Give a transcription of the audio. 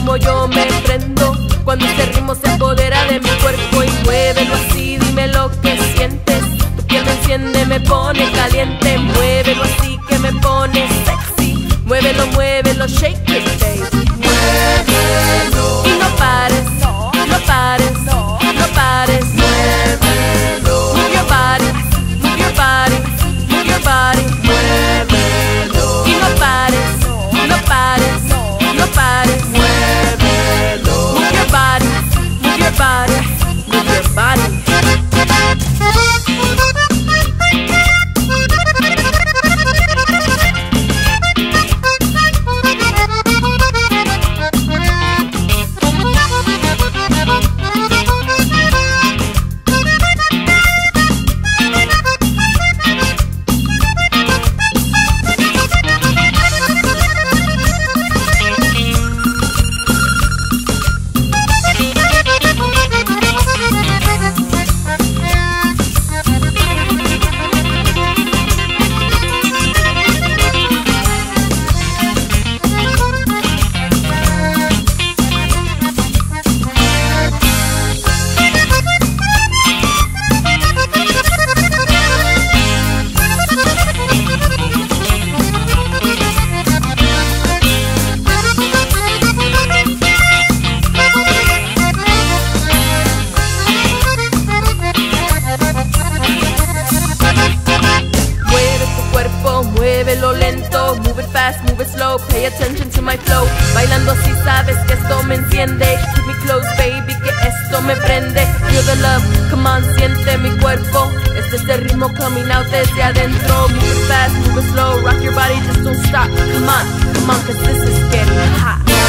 como yo me prendo cuando este ritmo se apodera de mi cuerpo. Y muévelo así, dime lo que sientes. Tu piel me enciende, me pone caliente. Muévelo así que me pone sexy. Muévelo, muévelo, shake it, baby. Muévelo. Y no pares, no pares, no pares. Muévelo. Move your body, move your body, move your body. Muévelo. Y no pares, no pares, no pares. Muévelo. Move your body, move your body, move your body. Muévelo lento, move it fast, move it slow. Pay attention to my flow. Bailando así sabes que esto me enciende. Keep me close, baby, que esto me prende. Feel the love, come on, siente mi cuerpo. Este es el ritmo coming out desde adentro. Move it fast, move it slow. Rock your body, just don't stop. Come on, cause this is getting hot.